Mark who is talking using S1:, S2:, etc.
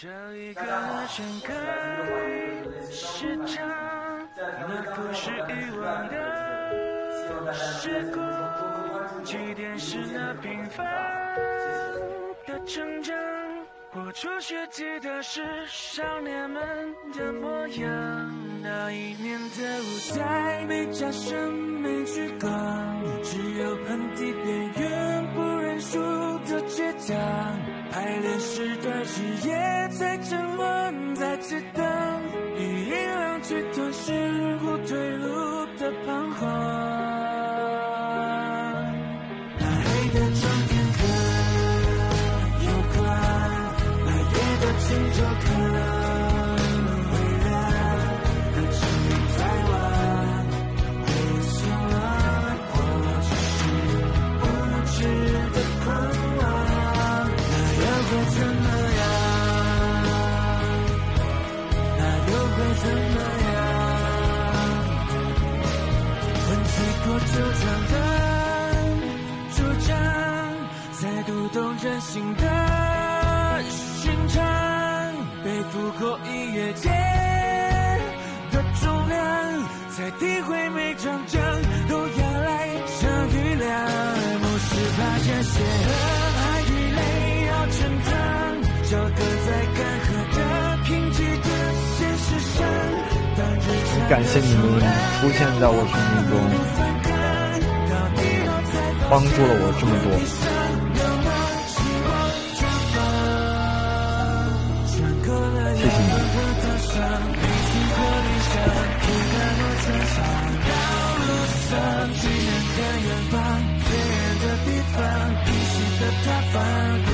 S1: 这一个深刻时长，那不是遗忘的时光，起点是那平凡的成长。我初学记得是少年们的模样，那一年的舞台没掌声没聚光，只有盆地边缘不认输的倔强。排练时段时也在沉默在激荡，以音量去吞噬不退路的彷徨。那黑的窗片刻有光，那夜的轻舟可微凉，那证明在望回心了，我只是无知的狂妄。那又会怎么样？那又会怎么样？温习过旧场的主张，再读懂人心的寻常，背负过音乐界的重量，才体会每场仗都要来场雨量。不是怕这些爱与泪要成汤，交割在干涸的贫瘠的现实上。
S2: 很感谢你们出现在我生命中，帮助了我这么多。谢谢你。
S1: 最远的远方，最远的地方，依稀的塌方。